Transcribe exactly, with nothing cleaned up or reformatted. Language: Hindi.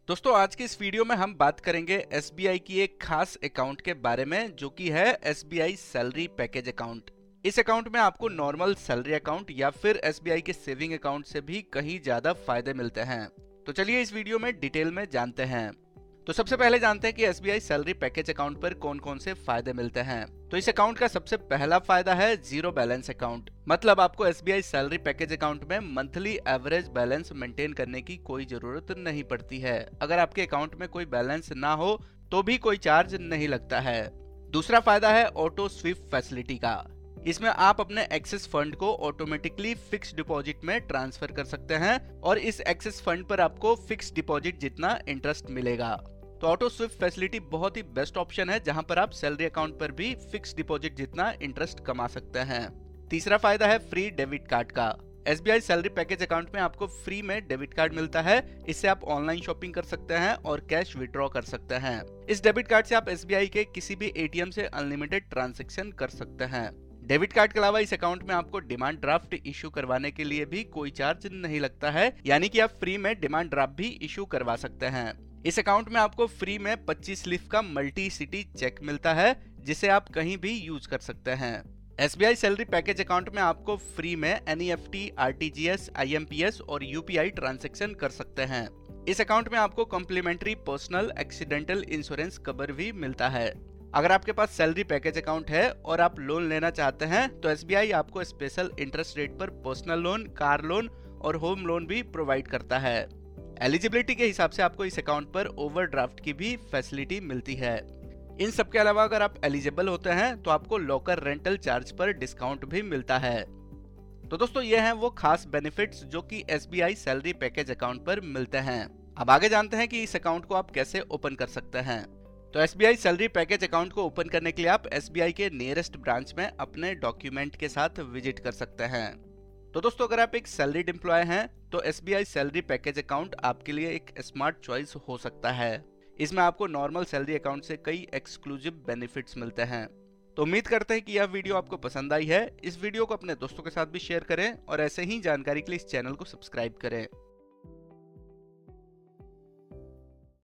दोस्तों आज की इस वीडियो में हम बात करेंगे एस बी आई की एक खास अकाउंट के बारे में जो कि है S B I salary package account. इस अकाउंट में आपको नॉर्मल सैलरी अकाउंट या फिर एस बी आई के सेविंग अकाउंट से भी कहीं ज्यादा फायदे मिलते हैं। तो चलिए इस वीडियो में डिटेल में जानते हैं। तो सबसे पहले जानते हैं कि S B I salary package account पर कौन कौन से फायदे मिलते हैं। तो इस अकाउंट का सबसे पहला फायदा है जीरो बैलेंस अकाउंट। मतलब आपको S B I salary package account में मंथली एवरेज बैलेंस मेंटेन करने की कोई जरूरत नहीं पड़ती है। अगर आपके अकाउंट में कोई बैलेंस ना हो तो भी कोई चार्ज नहीं लगता है। दूसरा फायदा है ऑटो स्विफ्ट फैसिलिटी का। इसमें आप अपने एक्सेस फंड को ऑटोमेटिकली फिक्स डिपॉजिट में ट्रांसफर कर सकते हैं और इस एक्सेस फंड पर आपको फिक्स डिपॉजिट जितना इंटरेस्ट मिलेगा। तो ऑटो स्विफ्ट फैसिलिटी बहुत ही बेस्ट ऑप्शन है जहां पर आप सैलरी अकाउंट पर भी फिक्स डिपॉजिट जितना इंटरेस्ट कमा सकते हैं। तीसरा फायदा है फ्री डेबिट कार्ड का। S B I salary package account में आपको फ्री में डेबिट कार्ड मिलता है। इससे आप ऑनलाइन शॉपिंग कर सकते हैं और कैश विड्रॉ कर सकते हैं। इस डेबिट कार्ड से आप एस बी आई के किसी भी ए टी एम से अनलिमिटेड ट्रांजैक्शन कर सकते हैं। डेबिट कार्ड के अलावा इस अकाउंट में आपको डिमांड ड्राफ्ट इशू करवाने के लिए भी कोई चार्ज नहीं लगता है, यानी कि आप फ्री में डिमांड ड्राफ्ट भी इशू करवा सकते हैं। इस अकाउंट में आपको फ्री में पच्चीस लीफ का मल्टी सिटी चेक मिलता है जिसे आप कहीं भी यूज कर सकते हैं। S B I salary package account में आपको फ्री में N E F T, R T G S, I M P S और यू पी आई ट्रांजैक्शन कर सकते हैं। इस अकाउंट में आपको complimentary personal accidental insurance cover भी मिलता है। अगर आपके पास सैलरी पैकेज अकाउंट है और आप लोन लेना चाहते हैं तो एस बी आई आपको स्पेशल इंटरेस्ट रेट पर पर्सनल लोन, कार लोन और होम लोन भी प्रोवाइड करता है। एलिजिबिलिटी के हिसाब से आपको इस अकाउंट पर ओवरड्राफ्ट की भी फैसिलिटी मिलती है। इन सब के अलावा अगर आप एलिजिबल होते हैं तो आपको लॉकर रेंटल चार्ज पर डिस्काउंट भी मिलता है। तो दोस्तों ये हैं वो खास बेनिफिट्स जो कि S B I salary package account पर मिलते हैं। अब आगे जानते हैं कि इस अकाउंट को आप कैसे ओपन कर सकते हैं। तो S B I salary package account को ओपन करने के लिए आप एस बी आई के नियरेस्ट ब्रांच में अपने डॉक्यूमेंट के साथ विजिट कर सकते हैं। तो दोस्तों अगर आप एक सैलरीड एम्प्लॉय हैं तो S B I salary package account आपके लिए एक स्मार्ट चॉइस हो सकता है। इसमें आपको नॉर्मल सैलरी अकाउंट से कई एक्सक्लूसिव बेनिफिट्स मिलते हैं। तो उम्मीद करते हैं कि यह वीडियो आपको पसंद आई है। इस वीडियो को अपने दोस्तों के साथ भी शेयर करें और ऐसे ही जानकारी के लिए इस चैनल को सब्सक्राइब करें।